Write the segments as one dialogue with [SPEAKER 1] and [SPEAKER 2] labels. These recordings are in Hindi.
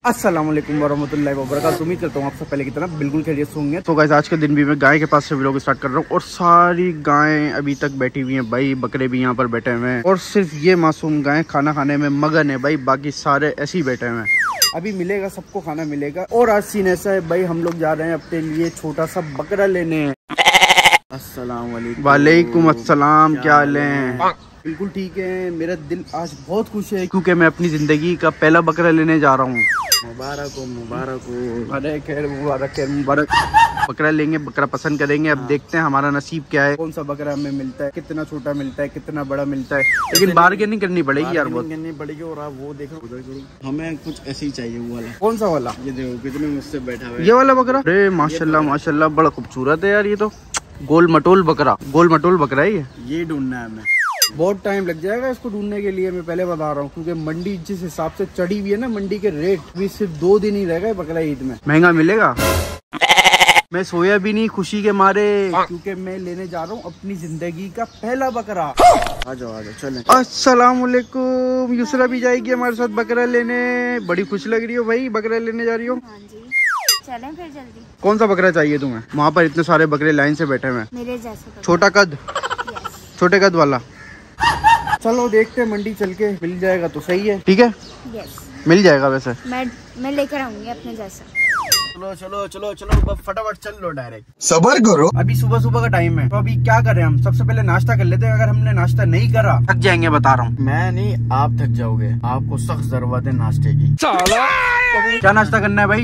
[SPEAKER 1] अस्सलाम वालेकुम वरहमतुल्लाहि वबरकातुहू। उम्मीद करता हूँ आप सब पहले की तरह बिल्कुल खैरियत से होंगे। तो गाइस आज के दिन भी मैं गाय के पास से व्लॉग स्टार्ट कर रहा हूँ और सारी गायें अभी तक बैठी हुई हैं भाई, बकरे भी यहाँ पर बैठे हुए हैं और सिर्फ ये मासूम गायें खाना खाने में मगन है भाई, बाकी सारे ऐसे ही बैठे हुए हैं। अभी मिलेगा, सबको खाना मिलेगा। और आज सीन ऐसा है भाई, हम लोग जा रहे हैं अपने लिए छोटा सा बकरा लेने। अस्सलाम वालेकुम अस्सलाम, क्या हाल है? बिल्कुल ठीक है। मेरा दिल आज बहुत खुश है क्योंकि मैं अपनी जिंदगी का पहला बकरा लेने जा रहा हूँ। मुबारक हो मुबारक हो, अरे खैर मुबारक खैर मुबारक। बकरा लेंगे, बकरा पसंद करेंगे। अब देखते हैं हमारा नसीब क्या है, कौन सा बकरा हमें मिलता है, कितना छोटा मिलता है, कितना बड़ा मिलता है। लेकिन बार्गेनिंग करनी पड़ेगी यार, बहुत करनी पड़ेगी। और आप वो देखो उधर करो, हमें कुछ ऐसे ही चाहिए। वो वाला कौन सा वाला? ये देखो कितने मुझसे बैठा हुआ है ये वाला बकरा। अरे माशाल्लाह माशाल्लाह, बड़ा खूबसूरत है यार। ये तो गोल मटोल बकरा, गोल मटोल बकरा है ये ढूंढना है हमें। बहुत टाइम लग जाएगा इसको ढूंढने के लिए, मैं पहले बता रहा हूँ, क्योंकि मंडी जिस हिसाब से चढ़ी हुई है ना, मंडी के रेट भी सिर्फ 2 दिन ही रह गए बकरा ईद में। महंगा मिलेगा। मैं सोया भी नहीं खुशी के मारे, क्योंकि मैं लेने जा रहा हूँ अपनी जिंदगी का पहला बकरा। आ जाओ चलें। अस्सलाम वालेकुम। युसरा भी जाएगी हमारे साथ बकरा लेने। बड़ी खुश लग रही हो भाई, बकरा लेने जा रही हो?
[SPEAKER 2] चलें फिर जल्दी।
[SPEAKER 1] कौन सा बकरा चाहिए तुम्हें? वहाँ पर इतने सारे बकरे लाइन से बैठे हुए हैं।
[SPEAKER 2] मेरे जैसे
[SPEAKER 1] छोटा कद, छोटे कद वाला। चलो देखते हैं, मंडी चल के मिल जाएगा तो सही है। ठीक है, मिल जाएगा। वैसे
[SPEAKER 2] मैं लेकर आऊंगी अपने जैसा।
[SPEAKER 1] चलो चलो चलो चलो फटाफट चल लो, डायरेक्ट सबर करो। अभी सुबह सुबह का टाइम है, तो अभी क्या करें हम? सबसे पहले नाश्ता कर लेते हैं। अगर हमने नाश्ता नहीं करा थक जाएंगे, बता रहा हूँ। मैं नहीं, आप थक जाओगे। आपको सख्त जरूरत है नाश्ते की। क्या नाश्ता करना है भाई?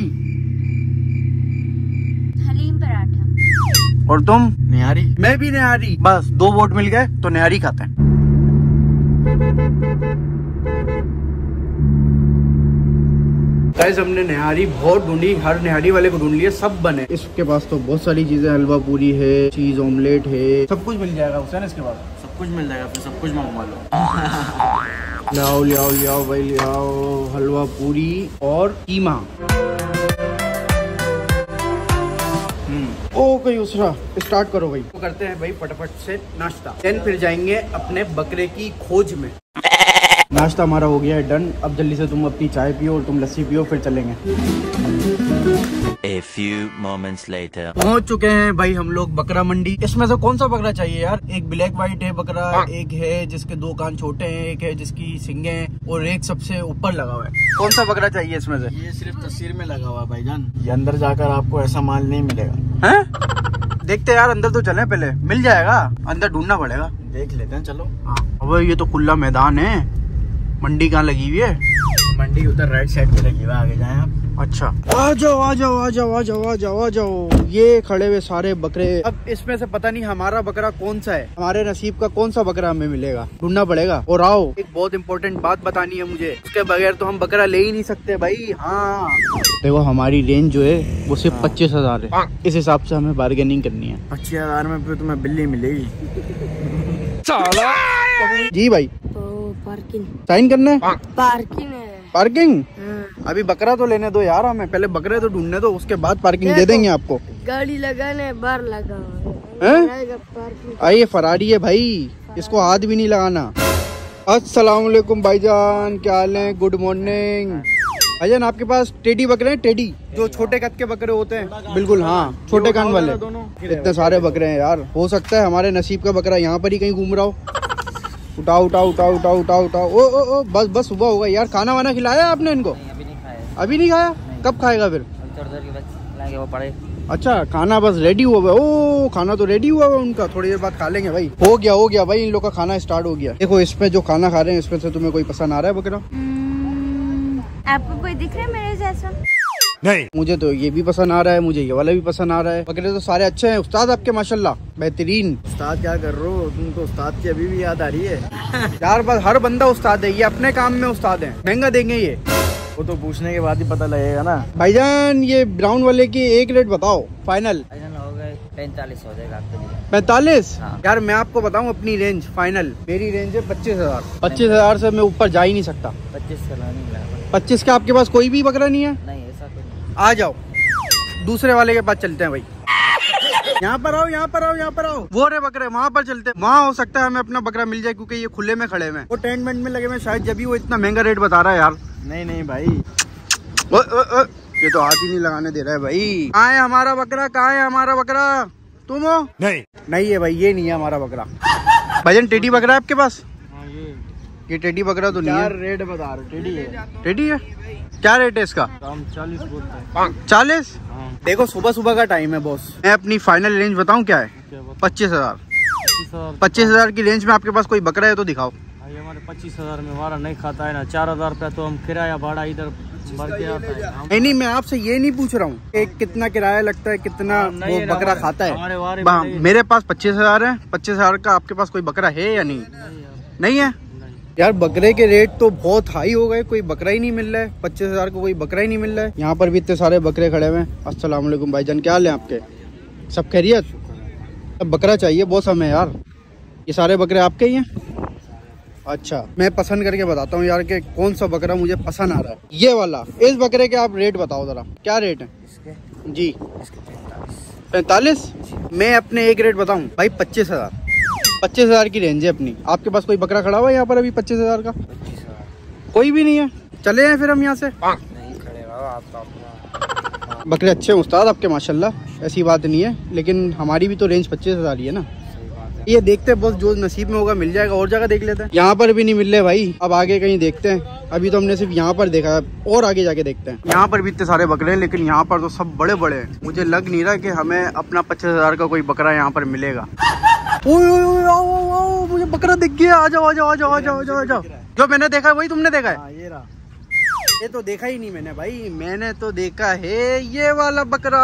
[SPEAKER 2] हलीम पराठा।
[SPEAKER 1] और तुम? निहारी। मैं भी निहारी। बस 2 वोट मिल गए तो निहारी खाते हैं। गाइस हमने निहारी बहुत ढूंढी, हर निहारी वाले को ढूंढ लिया, सब बने। इसके पास तो बहुत सारी चीजें, हलवा पूरी है, चीज ऑमलेट है, सब कुछ मिल जाएगा हुसैन। इसके बाद सब कुछ मिल जाएगा, फिर सब कुछ मंगवा लो। लाओ लियाओ लियाओ भाई लियाओ, हलवा पूरी और कीमा। ओके यूसरा, स्टार्ट करो भाई। तो करते हैं भाई फटाफट से नाश्ता, देन फिर जाएंगे अपने बकरे की खोज में। नाश्ता हमारा हो गया है डन। अब जल्दी से तुम अपनी चाय पियो और तुम लस्सी पियो, फिर चलेंगे।
[SPEAKER 3] A few moments later.
[SPEAKER 1] पहुंच चुके हैं भाई हम लोग बकरा मंडी। इसमें से कौन सा बकरा चाहिए यार? एक ब्लैक व्हाइट है बकरा, एक है जिसके 2 कान छोटे हैं, एक है जिसकी सिंगे हैं और एक सबसे ऊपर लगा हुआ है। कौन सा बकरा चाहिए इसमें से? ये सिर्फ तस्वीर में लगा हुआ है भाईजान, ये अंदर जाकर आपको ऐसा माल नहीं मिलेगा। हैं? देखते यार, अंदर तो चले पहले, मिल जाएगा। अंदर ढूंढना पड़ेगा, देख लेते हैं। चलो। हाँ अब ये तो खुला मैदान है। मंडी कहाँ लगी हुई है? मंडी उधर राइट साइड पे लगी हुई है, आगे जाएं आप। अच्छा आ जाओ आ जाओ आ जाओ आ जाओ आ जाओ आ जाओ। ये खड़े हुए सारे बकरे। अब इसमें से पता नहीं हमारा बकरा कौन सा है, हमारे नसीब का कौन सा बकरा हमें मिलेगा, ढूंढना पड़ेगा। और आओ, एक बहुत इंपॉर्टेंट बात बतानी है मुझे, उसके बगैर तो हम बकरा ले ही नहीं सकते भाई। हाँ देखो, हमारी रेंज जो है वो सिर्फ 25,000 है। इस हिसाब से हमें बार्गेनिंग करनी है। 25,000 में फिर तुम्हें बिल्ली मिलेगी। जी भाई,
[SPEAKER 2] पार्किंग
[SPEAKER 1] साइन करना है।
[SPEAKER 2] पार्किंग है।
[SPEAKER 1] पार्किंग? अभी बकरा तो लेने दो यार हमें, पहले बकरे तो ढूंढने दो, उसके बाद पार्किंग दे देंगे आपको।
[SPEAKER 2] गाड़ी लगाने बार लगा
[SPEAKER 1] है। आइए, फरारी है भाई, इसको हाथ भी नहीं लगाना। अस्सलाम वालेकुम भाईजान, क्या हाल है? गुड मॉर्निंग भाईजान। आपके पास टेडी बकरे हैं? टेडी जो छोटे कद के बकरे होते हैं, बिल्कुल। हाँ छोटे कान वाले। इतने सारे बकरे हैं यार, हो सकता है हमारे नसीब का बकरा यहाँ पर ही कहीं घूम रहा हो। उठाओ उठाओ उठाओ उठाओ उठाओ उठाओ। ओ बस बस, सुबह होगा यार। खाना वाना खिलाया आपने इनको?
[SPEAKER 4] अभी नहीं खाया।
[SPEAKER 1] अभी नहीं खाया? कब खाएगा फिर?
[SPEAKER 4] वो पड़े।
[SPEAKER 1] अच्छा, खाना बस रेडी हुआ है। ओ खाना तो रेडी हुआ है उनका, थोड़ी देर बाद खा लेंगे भाई। हो गया भाई, इन लोग का खाना स्टार्ट हो गया। देखो इसमें जो खाना खा रहे हैं, इसमें से तुम्हें कोई पसंद आ रहा है बकरा?
[SPEAKER 2] आपको कोई दिख रहा है मेरे जैसा?
[SPEAKER 1] नहीं, मुझे तो ये भी पसंद आ रहा है, मुझे ये वाला भी पसंद आ रहा है। बकरे तो सारे अच्छे हैं। उस्ताद आपके माशाल्लाह बेहतरीन। उस्ताद क्या कर रहे हो? तुमको उस्ताद की अभी भी याद आ रही है? यार बस, हर बंदा उस्ताद है, ये अपने काम में उस्ताद है। महंगा देंगे ये? वो तो पूछने के बाद ही पता लगेगा ना। भाईजान ये ब्राउन वाले की एक रेट बताओ फाइनल।
[SPEAKER 4] हो गए 45 हो जाएगा आपके लिए।
[SPEAKER 1] 45?
[SPEAKER 4] हाँ।
[SPEAKER 1] यार मैं आपको बताऊं अपनी रेंज फाइनल, मेरी रेंज है 25,000। 25,000 से मैं ऊपर जा ही नहीं सकता।
[SPEAKER 4] 25 का नहीं मिला।
[SPEAKER 1] 25 का आपके पास कोई भी बकरा नहीं है?
[SPEAKER 4] नहीं, ऐसा कोई नहीं।
[SPEAKER 1] आ जाओ, दूसरे वाले के पास चलते हैं भाई। यहाँ पर आओ, यहाँ पर आओ, यहाँ पर आओ। वो रे बकरे, वहाँ पर चलते हैं। वहाँ हो सकता है हमें अपना बकरा मिल जाए, क्योंकि ये खुले में खड़े हुए। वो टेंट वेंट में लगे हुए, शायद जब भी वो इतना महंगा रेट बता रहा है यार। नहीं नहीं भाई, ये तो हाथ ही नहीं लगाने दे रहा है भाई। कहाँ है हमारा बकरा, कहाँ है हमारा बकरा? तुम हो? नहीं है भाई, ये नहीं है हमारा बकरा। भाईजान टेडी बकरा है आपके पास? ये टेडी बकरा तो नहीं है।
[SPEAKER 4] रेट बता रहे, टेडी है।
[SPEAKER 1] टेडी है? क्या रेट है इसका?
[SPEAKER 4] हम 40 बोलते हैं।
[SPEAKER 1] 40? देखो सुबह सुबह का टाइम है बॉस, मैं अपनी फाइनल रेंज बताऊं क्या है? 25,000। 25,000 की रेंज में आपके पास कोई बकरा है तो दिखाओ।
[SPEAKER 4] हमारे 25,000 में हमारा नहीं खाता है ना। 4,000 रुपया तो हम किराया भाड़ा इधर भर के आता है।
[SPEAKER 1] नहीं, मैं आपसे ये नहीं पूछ रहा हूँ कि कितना किराया लगता है, कितना वो बकरा खाता है। मेरे पास 25,000 है। 25,000 का आपके पास कोई बकरा है या नहीं? नहीं है यार। बकरे के रेट तो बहुत हाई हो गए, कोई बकरा ही नहीं मिल रहा है। 25,000 को कोई बकरा ही नहीं मिल रहा है। यहाँ पर भी इतने सारे बकरे खड़े हुए हैं। अस्सलाम वालेकुम भाईजान, क्या हाल है आपके? सब खैरियत? अब बकरा चाहिए बहुत हमें यार। ये सारे बकरे आपके ही हैं? अच्छा, मैं पसंद करके बताता हूँ यार कि कौन सा बकरा मुझे पसंद आ रहा है। ये वाला, इस बकरे के आप रेट बताओ जरा, क्या रेट है इसके? जी 45। मैं अपने एक रेट बताऊँ भाई, 25,000। 25,000 की रेंज है अपनी। आपके पास कोई बकरा खड़ा हुआ है यहाँ पर अभी 25,000 का? कोई भी नहीं है। चले हैं फिर हम यहाँ से।
[SPEAKER 4] नहीं खड़े आप
[SPEAKER 1] बकरे अच्छे हैं उस्ताद आपके माशाल्लाह, ऐसी बात नहीं है, लेकिन हमारी भी तो रेंज 25,000 ही है ना। ये देखते हैं बस, जो नसीब में होगा मिल जाएगा। और जगह देख लेते हैं। यहाँ पर भी नहीं मिल रहे भाई, अब आगे कहीं देखते हैं। अभी तो हमने सिर्फ यहाँ पर देखा है, और आगे जाके देखते हैं। यहाँ पर भी इतने सारे बकरे हैं, लेकिन यहाँ पर तो सब बड़े बड़े हैं। मुझे लग नहीं रहा कि हमें अपना 25,000 का कोई बकरा यहाँ पर मिलेगा। ओए मुझे बकरा दिख गया। आ जाओ आ जाओ आ जाओ आ जाओ आ जाओ आ जाओ। जो मैंने देखा है वही तुमने देखा है?
[SPEAKER 4] ये रहा।
[SPEAKER 1] ये तो देखा ही नहीं मैंने भाई, मैंने तो देखा है ये वाला बकरा।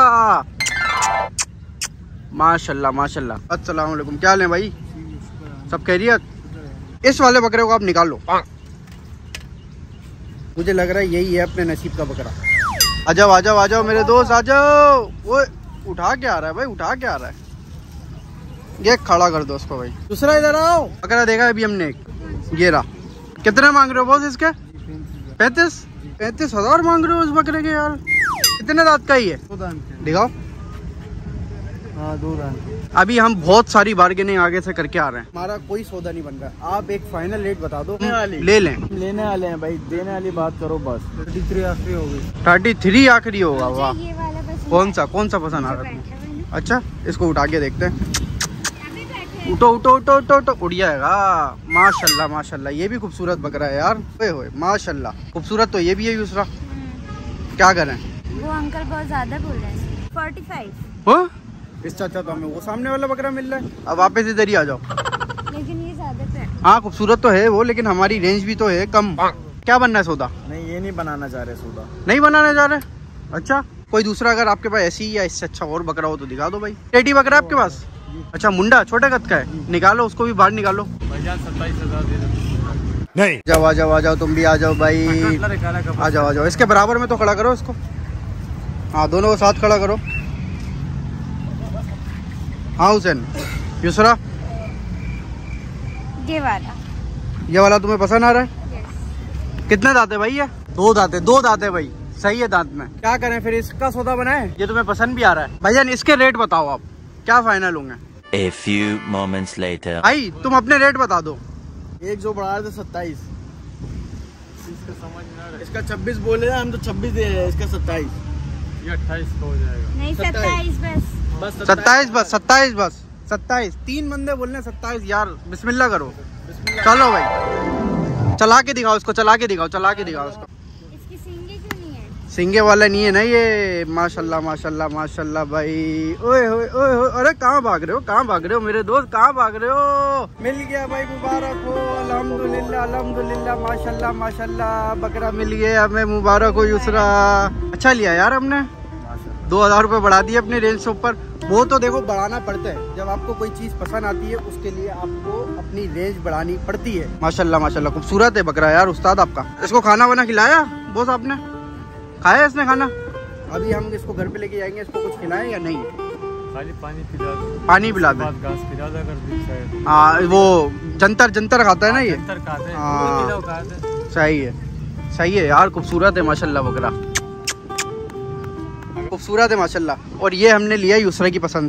[SPEAKER 1] माशाल्लाह माशाल्लाह। अस्सलाम वालेकुम, क्या हाल है भाई? सब खैरियत? इस वाले बकरे को आप निकालो। मुझे लग रहा है यही है अपने नसीब का बकरा। आ जाओ आ जाओ आ जाओ मेरे दोस्त, आ जाओ। वो उठा के आ रहा है भाई, उठा के आ रहा है। ये खड़ा कर दो उसको भाई। दूसरा इधर आओ। बकरा देखा है अभी हमने एक, ये रहा। कितना मांग रहे हो बॉस इसके? 35,000 मांग रहे हो इस बकरे के यार? कितने दांत का ही है? दिखाओ।
[SPEAKER 4] हाँ, 2 दांत।
[SPEAKER 1] अभी हम बहुत सारी बार्गेनिंग आगे से करके आ रहे हैं, हमारा कोई सौदा नहीं बन रहा। आप एक फाइनल रेट बता दो, ले लें।
[SPEAKER 4] लेने वाले हैं भाई, देने वाली बात करो बस। 33 आखिरी होगी।
[SPEAKER 1] 33 आखिरी होगा? वाह।
[SPEAKER 2] ये वाला पसंद
[SPEAKER 1] कौन सा पसंद आ रहा है? अच्छा, इसको उठा के देखते हैं।
[SPEAKER 2] अभी बैठे
[SPEAKER 1] उठो उठो उठो उठो उठो, उड़ जाएगा। माशाल्लाह माशाल्लाह, ये भी खूबसूरत बकरा है यार। होए माशाल्लाह, खूबसूरत तो ये भी है यूसरा। क्या करें?
[SPEAKER 2] वो अंकल बहुत ज्यादा बोल रहे हैं। 45।
[SPEAKER 1] हो इससे अच्छा तो हमें वो सामने वाला बकरा मिल रहा है। अब वापस इधर ही आ जाओ।
[SPEAKER 2] लेकिन ये ज्यादा पे।
[SPEAKER 1] हाँ खूबसूरत तो है वो, लेकिन हमारी रेंज भी तो है कम। क्या बनना है सौदा?
[SPEAKER 4] नहीं, ये नहीं बनाना चाह रहे सौदा।
[SPEAKER 1] नहीं बनाने जा रहे? अच्छा, कोई दूसरा अगर आपके पास ऐसी या इससे अच्छा और बकरा हो तो दिखा दो भाई। टेडी बकरा आपके पास? अच्छा, मुंडा छोटे कद का है, निकालो उसको भी बाहर निकालो।
[SPEAKER 4] 27,000 दे दो।
[SPEAKER 1] नहीं, जाओ आ जाओ तुम भी आ जाओ भाई। आ जाओ इसके बराबर में तो खड़ा करो इसको। हाँ, दोनों को साथ खड़ा करो। हाँ हुसैन, यूसरा
[SPEAKER 2] ये वाला
[SPEAKER 1] तुम्हें पसंद आ रहा है?
[SPEAKER 2] यस।
[SPEAKER 1] कितने दांत है भाई? ये 2 दांत है भाई, सही है दांत में। क्या करें फिर, इसका सौदा बनाए? ये तुम्हें पसंद भी आ रहा है भाईजान। इसके रेट बताओ आप, क्या फाइनल होंगे?
[SPEAKER 3] A few moments later.
[SPEAKER 1] भाई तुम अपने रेट बता दो।
[SPEAKER 4] एक जो बढ़ा रहे थे 27, इसका समझ में आ रहा है। इसका 26 बोले ना, हम तो 26 दे रहे हैं। इसका 27, ये 28 का हो जाएगा।
[SPEAKER 2] नहीं 27 बस।
[SPEAKER 1] 27 बस 27। 3 बंदे बोल रहे 27 यार। बिस्मिल्लाह करो। चलो भाई, चला के दिखाओ इसको, चला के दिखाओ इसको।
[SPEAKER 2] इसकी सींगे क्यों नहीं है?
[SPEAKER 1] सिंगे वाला नहीं है ना ये। माशाल्लाह माशाल्लाह माशाल्लाह भाई। ओए होए ओए होए, अरे कहाँ भाग रहे हो मेरे दोस्त, कहाँ भाग रहे हो? मिल गया भाई, मुबारक हो। अल्हम्दुलिल्लाह अल्हम्दुलिल्लाह, माशाल्लाह माशाल्लाह, बकरा मिल गया हमें, मुबारक हो यूसरा। अच्छा लिया यार हमने, 2,000 रुपये बढ़ा दिए अपने रेंज से ऊपर। वो तो देखो बढ़ाना पड़ता है, जब आपको कोई चीज़ पसंद आती है उसके लिए आपको अपनी रेंज बढ़ानी पड़ती है। माशाल्लाह माशाल्लाह, खूबसूरत है बकरा यार उस्ताद आपका। इसको खाना वाना खिलाया बॉस आपने? खाया इसने खाना? अभी हम इसको घर पे लेके जाएंगे, इसको कुछ खिलाएं या नहीं?
[SPEAKER 4] खाली पानी पिला दो।
[SPEAKER 1] पानी पिला दे।
[SPEAKER 4] घास पिला दो कर।
[SPEAKER 1] हाँ, वो जंतर खाता है ना ये।
[SPEAKER 4] हाँ,
[SPEAKER 1] सही है यार, खूबसूरत है माशाल्लाह बकरा, खूबसूरत है माशाल्लाह। और ये हमने लिया यूसरा की पसंद से।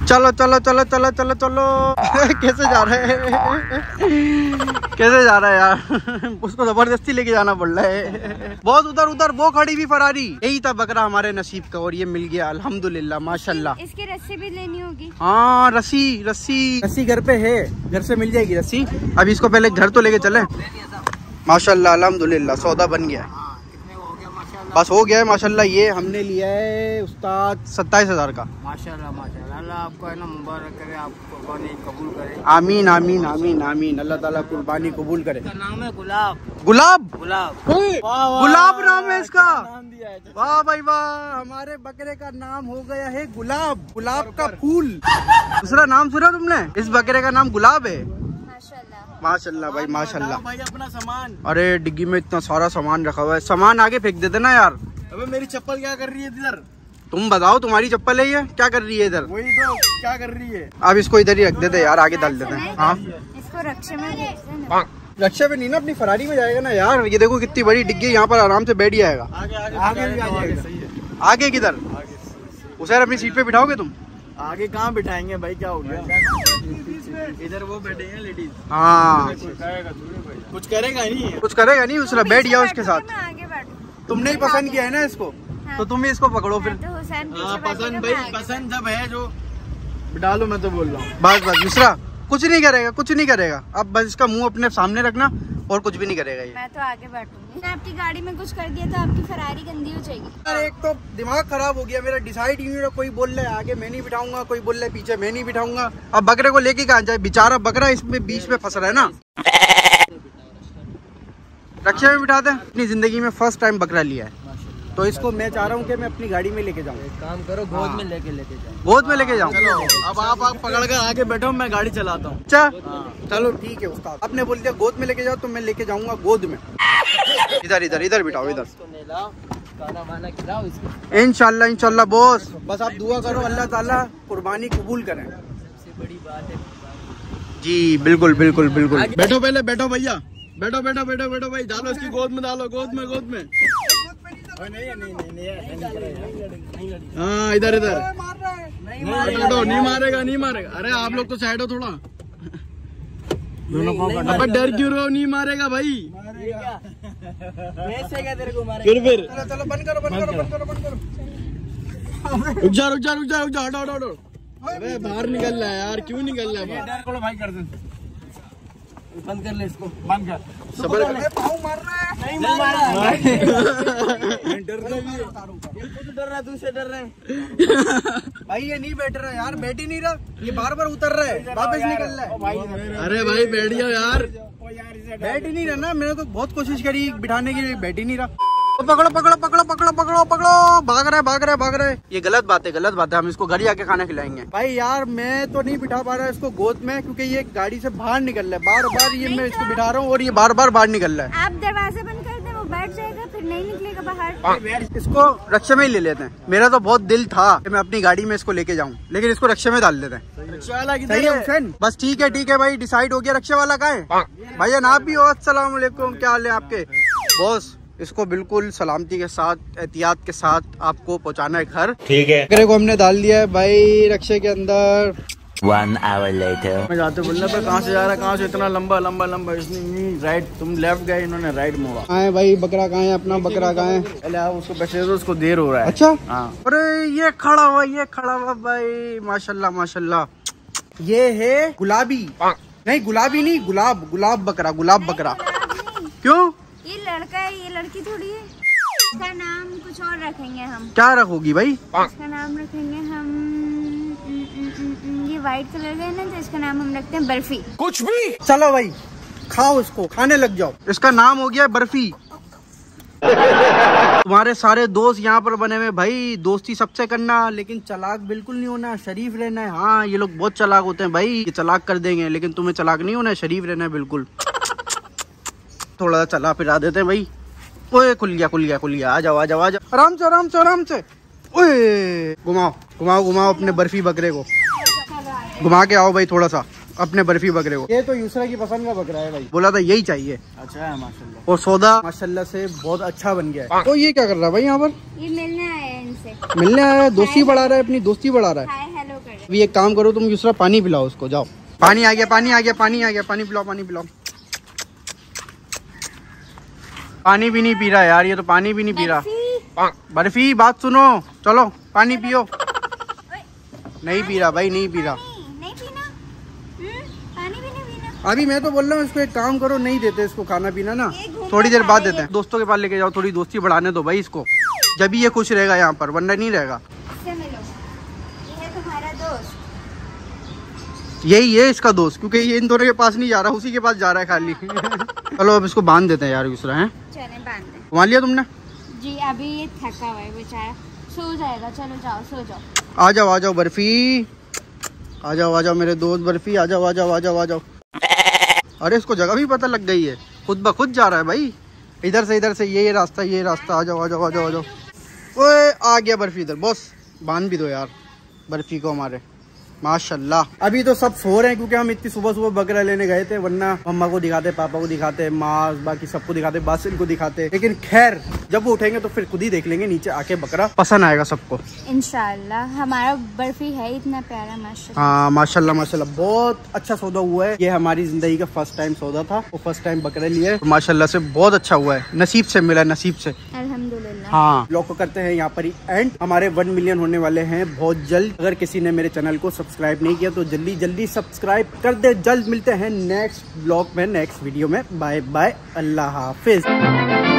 [SPEAKER 1] चलो चलो चलो चलो चलो चलो। कैसे जा रहे हैं कैसे जा रहा है यार। उसको जबरदस्ती लेके जाना पड़ रहा है। बहुत उधर उधर वो खड़ी भी फरारी। यही था बकरा हमारे नसीब का और ये मिल गया अल्हम्दुलिल्लाह माशाल्लाह।
[SPEAKER 2] इसकी रस्सी भी लेनी होगी।
[SPEAKER 1] हाँ रस्सी रस्सी रस्सी घर पे है, घर से मिल जाएगी रस्सी। अभी इसको पहले घर तो लेके चले। माशाल्लाह अल्हम्दुलिल्लाह सौदा बन गया है, बस हो गया है माशाल्लाह। ये हमने लिया है उस्ताद 27,000 का।
[SPEAKER 4] माशाल्लाह माशाल्लाह, अल्लाह आपको है ना मुबारक करे, आपको कुर्बानी कबूल करे।
[SPEAKER 1] आमीन आमीन आमीन आमीन, अल्लाह ताला कुर्बानी कबूल करे।
[SPEAKER 4] इसका नाम है गुलाब।
[SPEAKER 1] गुलाब
[SPEAKER 4] गुलाब
[SPEAKER 1] गुलाब नाम है इसका।
[SPEAKER 4] नाम दिया है।
[SPEAKER 1] वाह भाई वाह, हमारे बकरे का नाम हो गया है गुलाब, गुलाब का फूल। दूसरा नाम सुना तुमने? इस बकरे का नाम गुलाब है।
[SPEAKER 2] माशाल्लाह
[SPEAKER 1] माशाल्लाह भाई माशाल्लाह।
[SPEAKER 4] भाई अपना सामान।
[SPEAKER 1] अरे डिग्गी में इतना सारा सामान रखा हुआ है, सामान आगे फेंक देते ना यार।
[SPEAKER 4] अबे मेरी चप्पल क्या कर रही है इधर?
[SPEAKER 1] तुम बताओ, तुम्हारी चप्पल है ये, क्या कर रही है इधर?
[SPEAKER 4] वही तो, क्या कर रही है?
[SPEAKER 1] अब इसको इधर ही रख देते यार, आगे डाल देते हैं। हाँ
[SPEAKER 2] इसको रक्षा में भेजते हैं ना।
[SPEAKER 1] रक्षा पे नहीं ना, अपनी फरारी में जाएगा ना यार। ये देखो कितनी बड़ी डिग्गी, यहाँ पर आराम से बैठ जाएगा।
[SPEAKER 4] आगे आगे
[SPEAKER 1] आगे भी आ जाएगा।
[SPEAKER 4] सही है।
[SPEAKER 1] आगे किधर? उसे अपनी सीट पे बिठाओगे तुम?
[SPEAKER 4] आगे कहाँ बिठाएंगे भाई, क्या हो गया? इधर वो बैठे हैं लेडीज।
[SPEAKER 1] हाँ
[SPEAKER 4] कुछ करेगा नहीं,
[SPEAKER 1] कुछ करेगा नहीं, उसने बैठ गया उसके साथ।
[SPEAKER 2] मैं आगे बैठूं।
[SPEAKER 1] तुमने ही पसंद किया है ना इसको, तो तुम ही इसको पकड़ो फिर।
[SPEAKER 2] तो हुसैन
[SPEAKER 4] हाँ
[SPEAKER 2] पीछे
[SPEAKER 4] पसंद
[SPEAKER 2] बैठेगा,
[SPEAKER 4] भाई,
[SPEAKER 2] मैं आगे
[SPEAKER 4] पसंद जब है जो डालो, मैं तो बोल रहा हूँ।
[SPEAKER 1] बस बस मिश्रा, कुछ नहीं करेगा, कुछ नहीं करेगा। अब बस इसका मुंह अपने सामने रखना और कुछ भी नहीं करेगा ये।
[SPEAKER 2] मैं तो आगे बैठूंगी। आपकी गाड़ी में कुछ कर दिया तो आपकी फरारी गंदी हो जाएगी।
[SPEAKER 1] अरे एक तो दिमाग खराब हो गया मेरा, डिसाइड ही नहीं हो रहा। कोई बोल रहा है आगे मैं नहीं बिठाऊंगा, कोई बोल रहा है पीछे मैं नहीं बिठाऊंगा। अब बकरे को लेके कहाँ जाए, बेचारा बकरा इसमें बीच में फंस रहा है ना। रक्षा में बिठाते हैं। अपनी जिंदगी में फर्स्ट टाइम बकरा लिया है, तो इसको मैं चाह रहा हूँ कि मैं अपनी गाड़ी में लेके जाऊँ।
[SPEAKER 4] काम करो, गोद में लेके जाओ।
[SPEAKER 1] गोद में लेके जाऊँ।
[SPEAKER 4] अब आप पकड़ कर आगे बैठो, मैं गाड़ी चलाता हूँ।
[SPEAKER 1] अच्छा चलो ठीक है उस्ताद, आपने बोल दिया गोद में लेके जाओ तो मैं लेके जाऊंगा गोद में। इधर इधर इधर बिठाओ, इधर।
[SPEAKER 4] खाना वाना खिलाओ इसको।
[SPEAKER 1] इंशाल्लाह इंशाल्लाह बॉस, बस आप दुआ करो अल्लाह ताला कुर्बानी कबूल करें।
[SPEAKER 4] सबसे बड़ी बात है
[SPEAKER 1] जी बिल्कुल बिल्कुल बिल्कुल।
[SPEAKER 4] बैठो, पहले बैठो भैया, बैठो बैठो बैठो बैठो भाई, डालो इसकी गोद में, डालो गोद में, गोद में। हाँ इधर इधर। नहीं मारेगा, नहीं मारेगा। अरे आप लोग तो साइड हो थोड़ा। अब डर क्यों रहो, नहीं मारेगा भाई। फिर
[SPEAKER 1] चलो बंद करो बंद करो बंद करो बंद करो।
[SPEAKER 4] रुक जा रुक जा रुक जा रुक जा, हटो हटो हटो। अरे बाहर निकल रहा है यार, क्यों निकल रहा है? डर को भाई कर दे, बंद कर ले इसको, बंद कर। सबर कर।
[SPEAKER 1] पाँव मार रहा है।
[SPEAKER 4] नहीं मार रहा है। डर रहा है, दूसरे डर रहा है
[SPEAKER 1] भाई। ये नहीं बैठ रहा है यार, बैठ ही नहीं रहा, ये बार बार उतर रहा है, वापस निकल रहा है।
[SPEAKER 4] अरे भाई बैठ जाओ यार।
[SPEAKER 1] बैठ ही नहीं रहा ना, मैंने तो बहुत कोशिश करी बिठाने की, बैठ ही नहीं रहा। पकड़ो पकड़ो पकड़ो पकड़ो पकड़ो पकड़ो, भाग रहे भाग रहे भाग रहे। ये गलत बात है, गलत बात है। हम इसको घर ही आके खाना खिलाएंगे। भाई यार मैं तो नहीं बिठा पा रहा इसको गोद में, क्योंकि ये गाड़ी से बाहर निकल रहा है बार बार। ये मैं इसको बिठा रहा हूँ और ये बार बार बाहर निकल रहा है।
[SPEAKER 2] आप दरवाजा बंद कर दे, वो बैठ जाएगा, फिर नहीं निकलेगा बाहर।
[SPEAKER 1] इसको रक्षा में ही ले लेते हैं। मेरा तो बहुत दिल था कि मैं अपनी गाड़ी में इसको लेके जाऊँ, लेकिन इसको रक्षा में डाल देते हैं। सही है हुसैन? बस ठीक है भाई, डिसाइड हो गया। रक्षा वाला कहाँ है? भैया आप भी हो? अस्सलाम वालेकुम, क्या हाल है आपके? बॉस इसको बिल्कुल सलामती के साथ, एहतियात के साथ आपको पहुंचाना है घर। ठीक है। बकरे को हमने डाल दिया है भाई रक्षे के अंदर।
[SPEAKER 3] 1 hour later.
[SPEAKER 4] मैं जाते बोलने पर कहाँ से जा रहा है, कहाँ से इतना लंबा लंबा लंबा? इसने राइट, तुम लेफ्ट गए, इन्होंने राइट मोड़ा।
[SPEAKER 1] आए भाई बकरा कहाँ है? अपना बकरा कहाँ है?
[SPEAKER 4] पहले आप उसको पैसे दो, उसको देर हो रहा है।
[SPEAKER 1] अच्छा
[SPEAKER 4] हाँ।
[SPEAKER 1] अरे ये खड़ा हुआ भाई, माशाल्लाह माशाल्लाह। ये है गुलाबी, नहीं गुलाबी नहीं, गुलाब, गुलाब बकरा, गुलाब बकरा। क्यों?
[SPEAKER 2] ये लड़का है, ये लड़की थोड़ी है। इसका नाम कुछ और रखेंगे हम।
[SPEAKER 1] क्या रखोगी भाई?
[SPEAKER 2] इसका नाम रखेंगे हम, ये व्हाइट कलर का है ना, तो इसका नाम हम रखते हैं बर्फी।
[SPEAKER 1] कुछ भी। चलो भाई खाओ इसको, खाने लग जाओ। इसका नाम हो गया बर्फी। तुम्हारे सारे दोस्त यहाँ पर बने हुए भाई, दोस्ती सबसे करना, लेकिन चालाक बिल्कुल नहीं होना, शरीफ रहना है। हाँ ये लोग बहुत चालाक होते हैं भाई, ये चालाक कर देंगे, लेकिन तुम्हें चालाक नहीं होना है, शरीफ रहना है बिल्कुल। थोड़ा सा चला फिरा देते हैं भाई। ओए खुल गया, आ जाओ आराम से आराम से। ओए घुमाओ घुमाओ घुमाओ अपने बर्फी बकरे को, घुमा के आओ भाई थोड़ा सा अपने बर्फी बकरे को। ये तो यूसरा की पसंद का बकरा है भाई, बोला था यही चाहिए।
[SPEAKER 4] अच्छा है माशाल्लाह।
[SPEAKER 1] और सौदा माशाल्लाह से बहुत अच्छा बन गया है। तो ये क्या कर रहा है भाई यहाँ पर?
[SPEAKER 2] ये मिलने आया है इनसे,
[SPEAKER 1] मिलने आया है, दोस्ती बढ़ा रहा है, अपनी दोस्ती बढ़ा रहा है।
[SPEAKER 2] हाय हेलो कर रहे हैं।
[SPEAKER 1] अभी एक काम करो, तुम दूसरा पानी पिलाओ उसको, जाओ। पानी आ गया, पानी आ गया, पानी आ गया, पानी पिलाओ, पानी पिलाओ। पानी भी नहीं पी रहा यार, ये तो पानी भी नहीं पी रहा। बर्फी बात सुनो, चलो पानी पियो। नहीं पी रहा भाई, नहीं पी रहा।
[SPEAKER 2] नहीं पीना, पानी भी नहीं पीना।
[SPEAKER 1] अभी मैं तो बोल रहा हूँ इसको एक काम करो, नहीं देते इसको खाना पीना ना, थोड़ी देर बाद देते हैं। दोस्तों के पास लेके जाओ, थोड़ी दोस्ती बढ़ाने दो भाई इसको, जब भी ये खुश रहेगा यहाँ पर, वरना नहीं रहेगा।
[SPEAKER 2] इससे मिलो, ये है तुम्हारा दोस्त।
[SPEAKER 1] यही है इसका दोस्त, क्योंकि ये इन दोनों के पास नहीं जा रहा, उसी के पास जा रहा है खाली। चलो अब इसको बांध देते हैं यार दूसरा है।
[SPEAKER 2] चले बांध दे।
[SPEAKER 1] घुमा लिया तुमने?
[SPEAKER 2] जी अभी ये थका हुआ है बेचारा, सो जाएगा। चलो जाओ, सो जाओ।
[SPEAKER 1] आ जाओ, आ जाओ बर्फी, आ जाओ, आ जाओ मेरे दोस्त बर्फी, आ जाओ, आ जाओ, आ जाओ, आ जाओ। अरे इसको जगह भी पता लग गई है, खुद ब खुद जा रहा है भाई, इधर से ये रास्ता, ये रास्ता। आ जाओ, आ जाओ, आ जाओ, आ जाओ। ओए आ गया बर्फी इधर। बॉस बांध भी दो यार बर्फी को हमारे, माशाल्लाह। अभी तो सब सो रहे हैं क्योंकि हम इतनी सुबह सुबह बकरा लेने गए थे, वरना मम्मा को दिखाते, पापा को दिखाते, माँ बाकी सबको दिखाते, बस इनको दिखाते। लेकिन खैर जब वो उठेंगे तो फिर खुद ही देख लेंगे नीचे आके, बकरा पसंद आएगा सबको
[SPEAKER 2] इंशाल्लाह। हमारा बर्फी है इतना प्यारा, माशाल्लाह।
[SPEAKER 1] हाँ माशाल्लाह माशाल्लाह, बहुत अच्छा सौदा हुआ है। ये हमारी जिंदगी का फर्स्ट टाइम सौदा था, वो फर्स्ट टाइम बकरा लिए, तो माशाल्लाह से बहुत अच्छा हुआ है, नसीब से मिला, नसीब से,
[SPEAKER 2] अल्हम्दुलिल्लाह।
[SPEAKER 1] हाँ। ब्लॉग को करते हैं यहाँ पर ही एंड। हमारे 1 मिलियन होने वाले हैं बहुत जल्द। अगर किसी ने मेरे चैनल को सब्सक्राइब नहीं किया तो जल्दी जल्दी सब्सक्राइब कर दे। जल्द मिलते हैं नेक्स्ट ब्लॉग में, नेक्स्ट वीडियो में। बाय बाय, अल्लाह हाफिज।